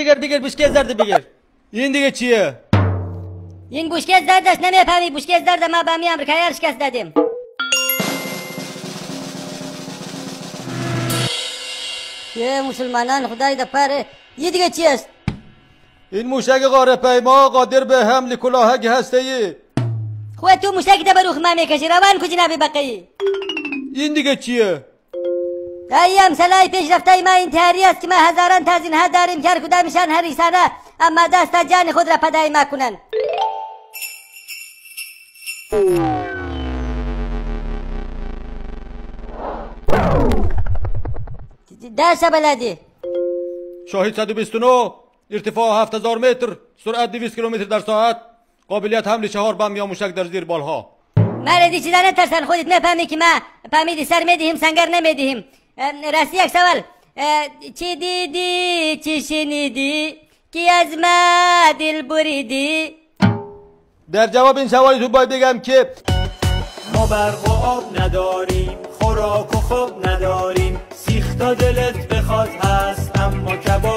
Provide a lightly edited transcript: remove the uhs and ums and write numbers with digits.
بگیر بوشکه زرد بگیر. این دیگه چیه؟ این بوشکه زرد است نمیفهمی. بوشکه زرد ما با می امریکایی شکست دادیم. یه مسلمانان خدای دپاره. یه دیگه چی است؟ این موشک قاره پیما قادر به حمل کلاهک هسته‌ای. خود تو موشک دبروخ ما میکشی روان کو جناب بقیه. این دیگه چیه؟ ایام سلای پیشرفته ما انتحاری است که ما هزاران تا زینها داریم که هر کدامشان حریصانه اما دست جان خود را فدای ما کنند. درس بلدی شاهد 129 ارتفاع 7000 متر سرعت 200 کیلومتر در ساعت قابلیت حمل 4 بم یا موشک در زیر بالها. مردی چیزا نترسن خودت میفهمی که ما فهمیدی سر میدهیم سنگر نمیدهیم. راستی یک سوال چی دیدی چی شنیدی کی از ما دل بریدی؟ در جواب این سوالی تو باید بگم که ما برق و آب نداریم خوراک و خواب نداریم سیخ تا دلت بخواد هست اما کباب